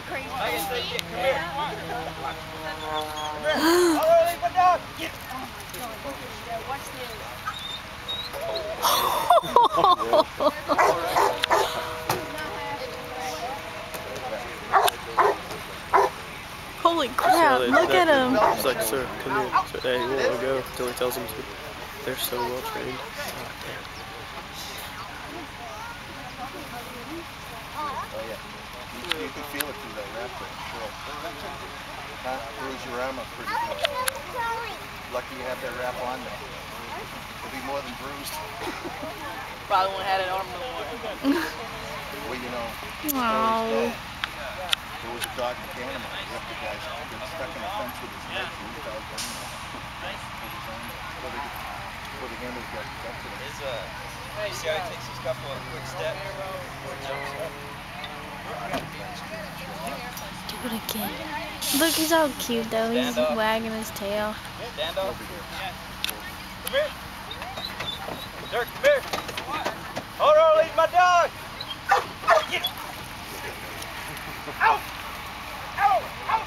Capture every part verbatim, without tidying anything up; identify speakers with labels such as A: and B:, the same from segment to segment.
A: crazy.
B: Come here. Come here. Oh, leave my dog. Get.
A: Watch this.
C: Holy crap,
D: So they,
C: look
D: that,
C: at him.
D: It's like, sir, come here. So, hey, he won't go until he tells him to. They're so well trained. Oh, damn.
E: Oh yeah. You, you can feel it through that wrap there, sure. Huh? Bruise your arm up pretty good. Lucky you have that wrap on there. It'll be more than bruised.
B: Probably won't have that arm no more.
E: Well, you know,
C: Wow.
E: there was a dog in Panama. He left the guy got stuck in a fence with his legs and he fell down. Before the, before the handles got stuck to him.
B: Is, uh, you see how he takes his couple of quick steps?
C: Do it again. Look, he's all cute though. He's wagging his tail.
B: Stand up. Come here. Dirk, come here. Hold on, leave my dog. Get. Out. Out. Out.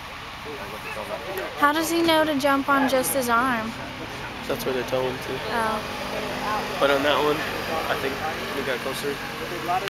C: How does he know to jump on just his arm?
D: That's what they tell him to.
C: Oh.
D: But on that one, I think we got closer.